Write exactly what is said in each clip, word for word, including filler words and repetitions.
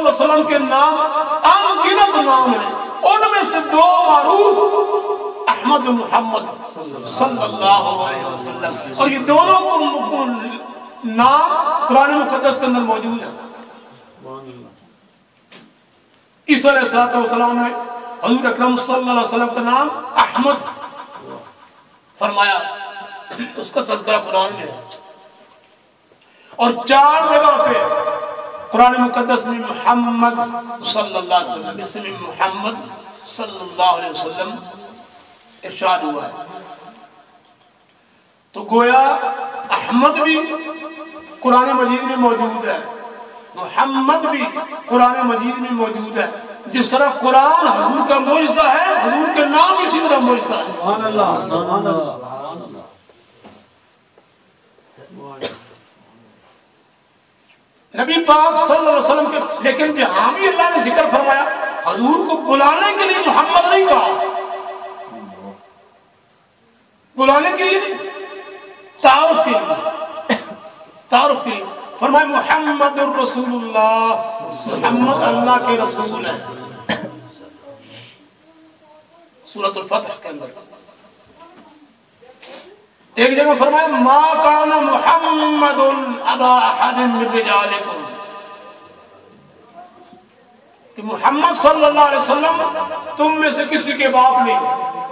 اللہ علیہ وسلم کے نام انگنت نام ہیں، ان میں سے دو معروف احمد محمد صلی اللہ علیہ وسلم، اور یہ دونوں کو نام قرآن مقدس کے اندر موجود ہے۔ عیسیٰ علیہ السلام نے حضور اکرم صلی اللہ علیہ وسلم کا نام احمد فرمایا، اس کا تذکرہ قرآن میں ہے، اور چار جگہ پہ قرآن مقدس میں محمد صلی اللہ علیہ وسلم، اس میں محمد صلی اللہ علیہ وسلم ارشاد ہوا ہے۔ تو گویا احمد بھی قرآن مجید میں موجود ہے، محمد بھی قرآن مجید میں موجود ہے، جس طرح قرآن حضور کا معجزہ ہے، حضور کے نام اسی طرح معجزہ ہے۔ سبحان اللہ، سبحان اللہ۔ نبی پاک صلی اللہ علیہ وسلم کے، لیکن جہاں بھی اللہ نے ذکر فرمایا حضور کو بلانے کے لیے محمد نہیں کہا، بلانے کے لیے تعارف کے لیے، تعارف کے لیے فرمایا محمد الرسول اللہ، محمد اللہ کے رسول ہے۔ سورۃ الفتح کے اندر ایک جگہ فرمایا ما کان محمد ابا احد من رجالکم، کہ محمد صلی اللہ علیہ وسلم تم میں سے کسی کے باپ نہیں۔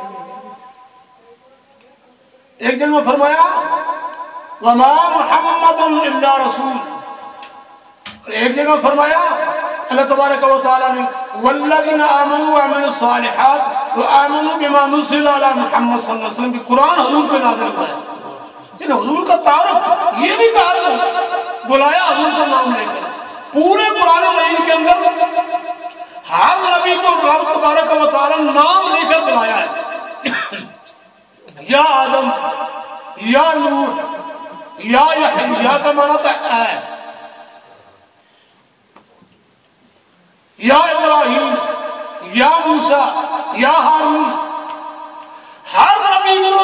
ایک جگہ فرمایا وما محمد الا رسول، اور ایک جگہ فرمایا اللہ تبارک و تعالیٰ نے والذین آمنوا وعملوا الصالحات وآمنوا بما نزل علی محمد صلی اللہ علیہ وسلم، کی قرآن حضور پہ نازل ہوا ہے۔ یعنی حضور کا تعارف یہ نہیں کہا، بلایا حضور کا نام لے کر، پورے قرآن مجید کے اندر ہر نبی کو رب تبارک و تعالیٰ نام لے کر بلایا ہے، یا آدم، یا نوح، یا یحییٰ، یا کا معنی تھا اے، یا ابراہیم، یا موسیٰ، یا ہارون، ہر نبی کو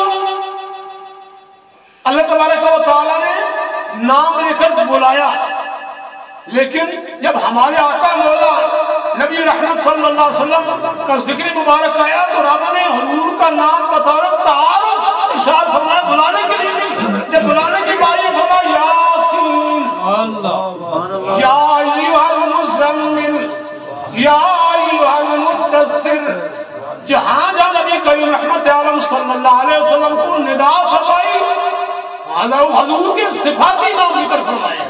اللہ تبارک و تعالیٰ نے نام لے کر بلایا۔ لیکن جب ہمارے آقا مولا نبی رحمت صلی اللہ علیہ وسلم کا ذکر مبارک آیا تو رب نے حضور کا نام بطور تعارف ارشاد فرمایا، بلانے کے لیے نہیں۔ جب بلانے کی باری فرمایا یاسین، یا ایھا المزمل، یا ایھا المدثر، جہاں جہاں نبی کریم رحمت عالم صلی اللہ علیہ وسلم کو ندا فرمائی حضور کے صفاتی نام ذکر فرمائے،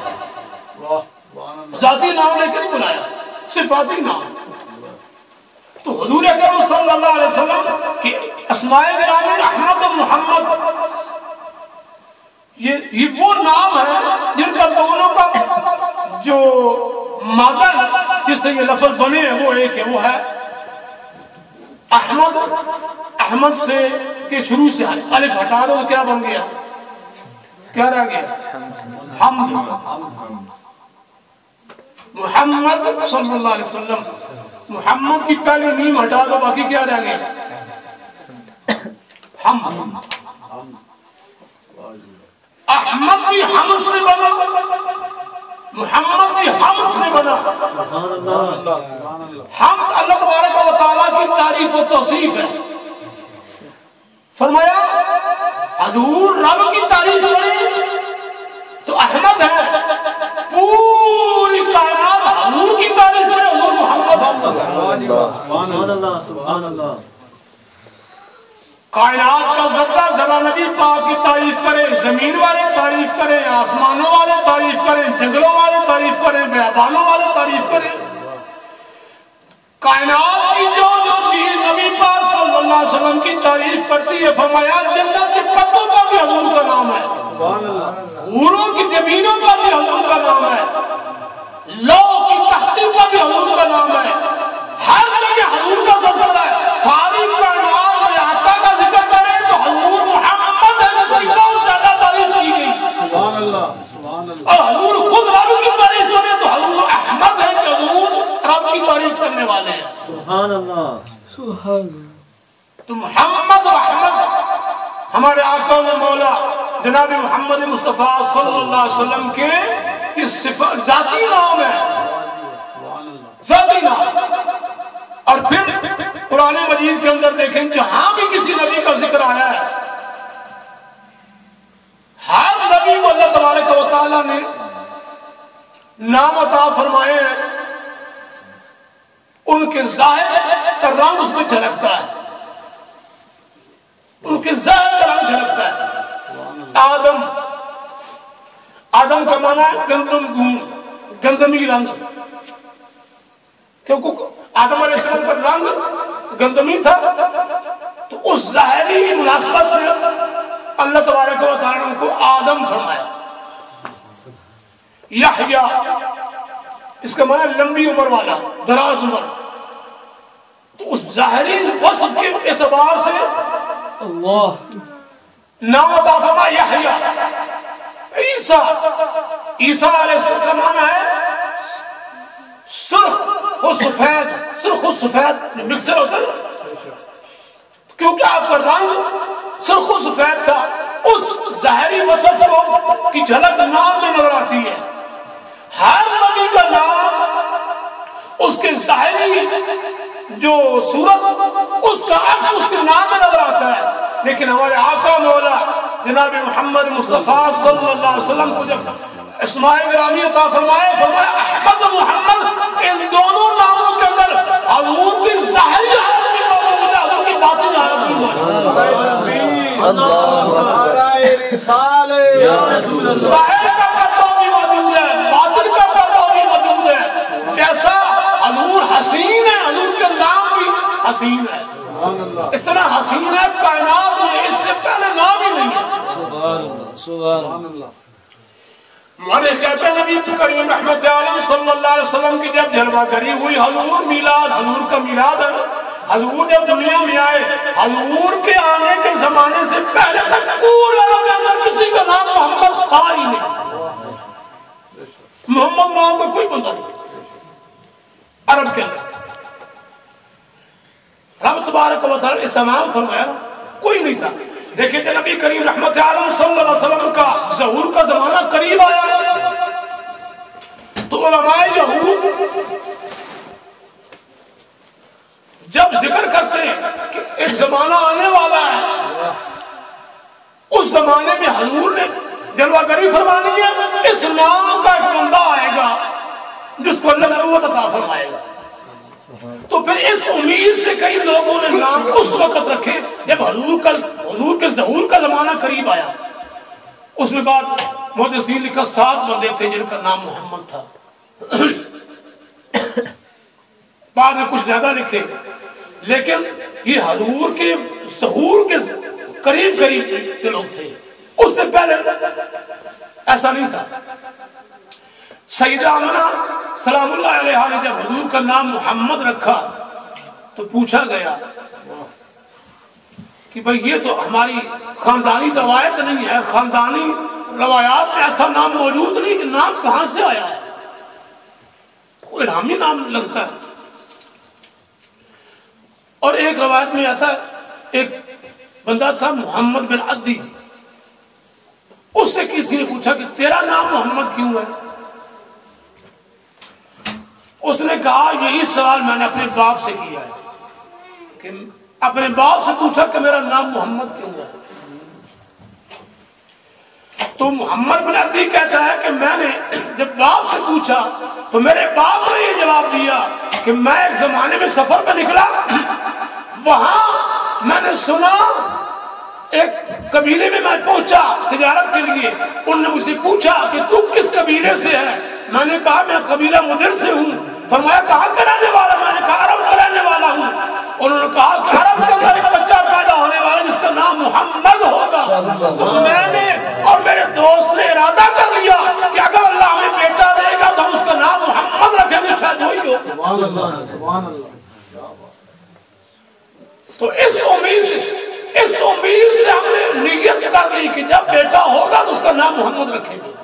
ذاتی نام لے کے نہیں بلایا، صفاتی نام۔ تو حضور اکرم صلی اللہ علیہ وسلم کی اسماء گرامی احمد و محمد، یہ یہ وہ نام ہے جن کا دونوں کا جو مادہ جس سے یہ لفظ بنے ہیں وہ ایک ہے، وہ ہے احمد۔ احمد سے کے شروع سے الف ہٹا دو تو کیا بن گیا، کیا رہ گیا، حمد۔ محمد صلی اللہ علیہ وسلم، محمد کی پہلی نیم ہٹا دو باقی کیا رہ گیا، حمد۔ احمد بھی حمد سے بنا، محمد بھی حمد سے بنا۔ حمد اللہ تبارک و تعالیٰ کی تعریف و توصیف ہے۔ فرمایا حضور رب کی تعریف کریں تو احمد ہے، پوری کائنات حضور کی تعریف کرے حضور محمد۔ سبحان اللہ، سبحان اللہ۔ کائنات کا ذرہ ذرہ نبی پاک کی تعریف کرے، زمین والے تعریف کریں، آسمانوں والے تعریف کریں، جنگلوں والے تعریف کریں، بیابانوں والے تعریف کریں، کائنات کی جو جو چیز نبی پاک صلی اللہ علیہ وسلم کی تعریف کرتی ہے، فرمایا جنت کے پتوں پر بھی حضور کا نام ہے، حوروں کی زمینوں پر بھی حضور کا نام ہے، لوح کی تختی پر بھی حضور کا نام ہے، ہر جگہ حضور کا ذکر ہے۔ ساری کائنات اور آقا کا ذکر کریں تو حضور محمد ہے جس کی بہت زیادہ تعریف کی گئی، سبحان اللہ، سبحان اللہ۔ اور حضور خود رب کی تعریف کریں تو حضور احمد ہے کہ حضور رب کی تعریف کرنے والے ہیں، سبحان اللہ، سبحان اللہ۔ تو محمد و احمد ہمارے آقا و مولا جناب محمد مصطفیٰ صلی اللہ علیہ وسلم کے اس صفت ذاتی نام ہے۔ پھر قرآن مجید کے اندر دیکھیں جہاں بھی کسی نبی کا ذکر آیا ہے ہر نبی کو اللہ تبارک و تعالیٰ نے نام عطا فرمائے ہیں، ان کے ظاہر کا رنگ اس میں جھلکتا ہے، ان کے ظاہر کا رنگ جھلکتا ہے۔ آدم آدم کا معنی ہے گندم گون، گندمی رنگ، کیونکہ آدم علیہ السلام کا رنگ گندمی تھا، تو اس ظاہری مناسبت سے اللہ تبارک و تعالیٰ نے کو آدم فرمایا۔ یحییٰ اس کا معنی لمبی عمر والا، دراز عمر، تو اس ظاہری وصف کے اعتبار سے اللہ نام عطا فرمایا یحییٰ۔ عیسیٰ عیسیٰ علیہ السلام کا معنی ہے سرخ و سفید، سرخ و سفید مکسر ہوتا ہے، کیونکہ آپ کا رنگ سرخ و سفید تھا، اس ظاہری وصف کو کی جھلک نام میں نظر آتی ہے۔ ہر نبی کا نام اس کے ظاہری جو صورت اس کا عکس اس کے نام میں نظر آتا ہے، لیکن ہمارے آقا مولا جناب محمد مصطفیٰ صلی اللہ علیہ وسلم کو جب اسماء گرامی عطا فرمائے، فرمایا احمد و محمد، ان دونوں ناموں کے اندر حضور کی ظاہری حالت بھی موجود ہے، حضور کی باطنی حالت بھی موجود ہے۔ ظاہر کا پردہ بھی موجود ہے، باطن کا پردہ بھی موجود ہے۔ جیسا حضور حسین ہے، حضور کا نام بھی حسین ہے، اتنا حسین ہے کائنات میں اس سے پہلے نام ہی نہیں ہے۔ سبحان اللہ۔ مورخ کہتے ہیں نبی کریم رحمت عالم صلی اللہ علیہ وسلم کی جب جلوہ گری ہوئی، حضور میلاد، حضور کا میلاد ہے، حضور جب دنیا میں آئے، حضور کے آنے کے زمانے سے پہلے تک پورے عرب کے اندر کسی کا نام محمد تھا ہی نہیں، محمد نام کا کوئی بندہ نہیں عرب کے اندر۔ رب تبارک و تعالی اہتمام فرمایا، کوئی نہیں تھا، لیکن جب نبی کریم رحمت عالم صلی اللہ علیہ وسلم کا ظہور کا زمانہ قریب آیا تو علماء یہود جب ذکر کرتے ہیں کہ ایک زمانہ آنے والا ہے، اس زمانے میں حضور نے جلوہ گری فرمانی ہے، اس نام کا ایک بندہ آئے گا جس کو اللہ نبوت عطا فرمائے گا، تو پھر اس امید سے کئی لوگوں نے نام اس وقت رکھے جب حضور کا حضور کے ظہور کا زمانہ قریب آیا۔ اس میں بعد محدثین لکھا سات بندے تھے جن کا نام محمد تھا، بعد میں کچھ زیادہ لکھے، لیکن یہ حضور کے ظہور کے قریب قریب کے لوگ تھے، اس سے پہلے ایسا نہیں تھا۔ سیدہ آمنہ سلام اللہ علیہ نے جب حضور کا نام محمد رکھا تو پوچھا گیا کہ بھئی یہ تو ہماری خاندانی روایت نہیں ہے، خاندانی روایات میں ایسا نام موجود نہیں، کہ نام کہاں سے آیا ہے، کوئی الہامی نام لگتا ہے۔ اور ایک روایت میں آتا ہے ایک بندہ تھا محمد بن عدی، اس سے کسی نے پوچھا کہ تیرا نام محمد کیوں ہے؟ اس نے کہا یہی سوال میں نے اپنے باپ سے کیا ہے، کہ اپنے باپ سے پوچھا کہ میرا نام محمد کیوں ہے؟ تو محمد بن عدی کہتا ہے کہ میں نے جب باپ سے پوچھا تو میرے باپ نے یہ جواب دیا کہ میں ایک زمانے میں سفر پہ نکلا، وہاں میں نے سنا ایک قبیلے میں میں پہنچا تجارت کے لیے، انہوں نے مجھ سے پوچھا کہ تو کس قبیلے سے ہے؟ میں نے کہا میں قبیلہ مدر سے ہوں۔ فرمایا کہاں کا رہنے والا؟ میں نے کہا عرب کا رہنے والا ہوں۔ انہوں نے کہا کہ عرب کے اندر ایک بچہ پیدا ہونے والا جس کا نام محمد ہوگا۔ تو میں نے اور میرے دوست نے ارادہ کر لیا کہ اگر اللہ ہمیں بیٹا دے گا تو ہم اس کا نام محمد رکھیں گے، شاید وہی ہو۔ سبحان اللہ سبحان اللہ۔ تو اس امید سے اس امید سے ہم نے نیت کر لی کہ جب بیٹا ہوگا تو اس کا نام محمد رکھیں گے۔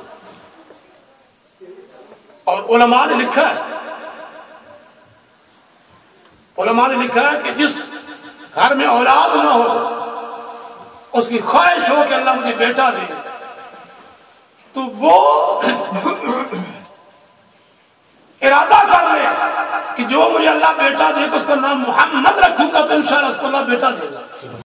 اور علماء نے لکھا ہے علماء نے لکھا ہے کہ جس گھر میں اولاد نہ ہو اس کی خواہش ہو کہ اللہ مجھے بیٹا دے، تو وہ ارادہ کر لے کہ جو مجھے اللہ بیٹا دے تو اس کا نام محمد رکھوں گا تو انشاءاللہ اس کو اللہ بیٹا دے گا.